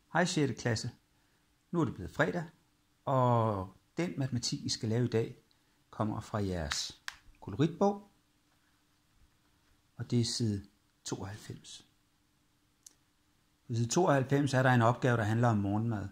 Hej 6. klasse. Nu er det blevet fredag, og den matematik, I skal lave i dag, kommer fra jeres koloritbog, og det er side 92. På side 92 er der en opgave, der handler om morgenmad.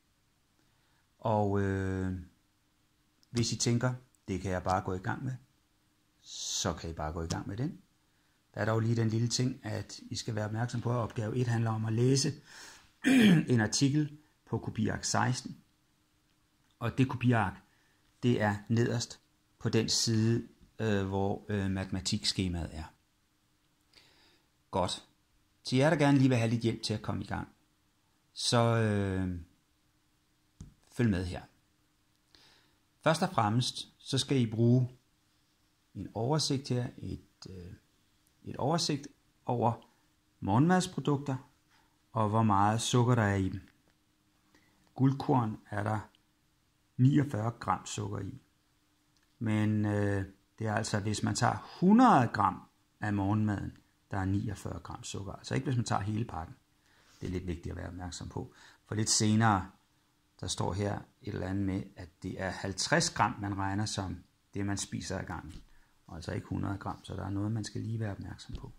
Og hvis I tænker, det kan jeg bare gå i gang med, så kan I bare gå i gang med den. Der er dog lige den lille ting, at I skal være opmærksom på, at opgave 1 handler om at læse en artikel på kopiark 16. Og det kopiark, det er nederst på den side, hvor matematikskemaet er. Godt. Til jer, der gerne lige vil have lidt hjælp til at komme i gang, så følg med her. Først og fremmest, så skal I bruge en oversigt her, et oversigt over morgenmadsprodukter, og hvor meget sukker der er i dem. Guldkorn er der 49 gram sukker i. Men det er altså, hvis man tager 100 gram af morgenmaden, der er 49 gram sukker. Altså ikke hvis man tager hele pakken. Det er lidt vigtigt at være opmærksom på. For lidt senere, der står her et eller andet med, at det er 50 gram, man regner som det, man spiser ad gangen. Og altså ikke 100 gram, så der er noget, man skal lige være opmærksom på.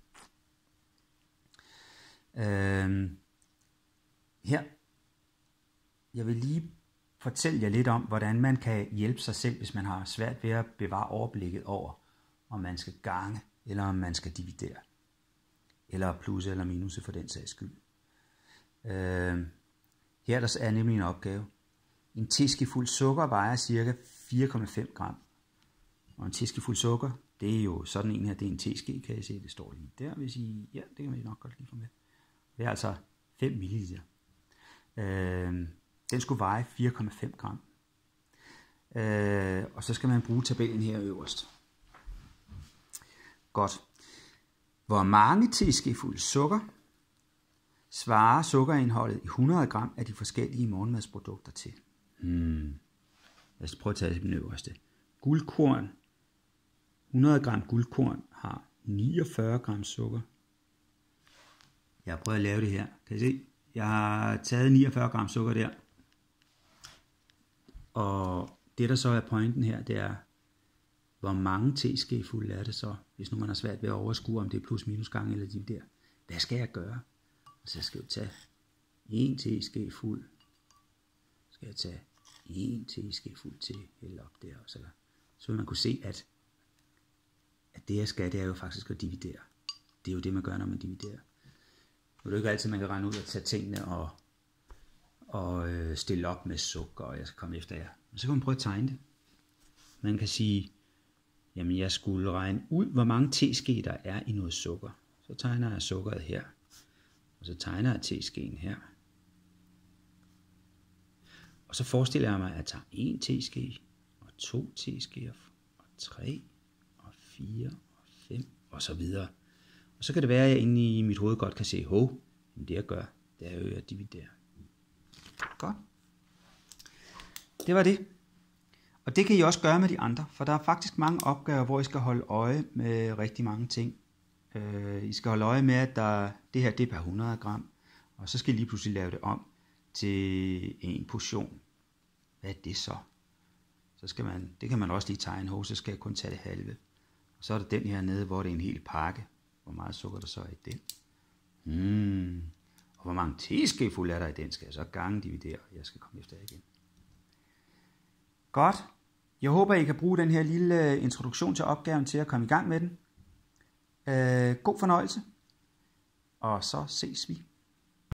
Her, jeg vil lige fortælle jer lidt om, hvordan man kan hjælpe sig selv, hvis man har svært ved at bevare overblikket over, om man skal gange, eller om man skal dividere. Eller plusse eller minuse for den sags skyld. Her der er nemlig en opgave. En teskefuld sukker vejer ca. 4,5 gram. Og en teskefuld sukker, det er jo sådan en her, det er en teske, kan I se, det står lige der, hvis I, ja, det kan man nok godt lige få med. Det er altså 5 ml. Den skulle veje 4,5 gram. Og så skal man bruge tabellen her øverst. Godt. Hvor mange teskefulde sukker svarer sukkerindholdet i 100 gram af de forskellige morgenmadsprodukter til? Lad os prøve at tage den øverste. Guldkorn. 100 gram guldkorn har 49 gram sukker. Jeg har prøvet at lave det her. Kan I se? Jeg har taget 49 gram sukker der. Og det der så er pointen her, det er, hvor mange teskefulde er det så, hvis nu man har svært ved at overskue, om det er plus minus gange eller dividere. Hvad skal jeg gøre? Så skal jeg tage 1 teskefuld. Skal jeg tage 1 teskefuld til hælde op der. Så vil man kunne se, at det jeg skal, det er jo faktisk at dividere. Det er jo det, man gør, når man dividerer. Nu er det ikke altid, man kan regne ud og tage tingene og stille op med sukker, og jeg skal komme efter jer. Men så kan man prøve at tegne det. Man kan sige, jamen jeg skulle regne ud, hvor mange teske der er i noget sukker. Så tegner jeg sukkeret her. Og så tegner jeg teskeen her. Og så forestiller jeg mig, at jeg tager 1 teske, og 2 teskeer, og 3, og 4, og 5, og så videre. Og så kan det være, at jeg inde i mit hoved godt kan se, det jeg gør, det er jo at dividere. Godt. Det var det. Og det kan I også gøre med de andre, for der er faktisk mange opgaver, hvor I skal holde øje med rigtig mange ting. I skal holde øje med, at det her det er per 100 gram, og så skal I lige pludselig lave det om til en portion. Hvad er det så? Det kan man også lige tegne, så skal jeg kun tage det halve. Og så er der den her nede, hvor det er en hel pakke. Hvor meget sukker der så er i den? Og hvor mange teskefulde er der i den, skal jeg så gange dividere, og jeg skal komme efter jer igen. Godt. Jeg håber, I kan bruge den her lille introduktion til opgaven til at komme i gang med den. God fornøjelse. Og så ses vi.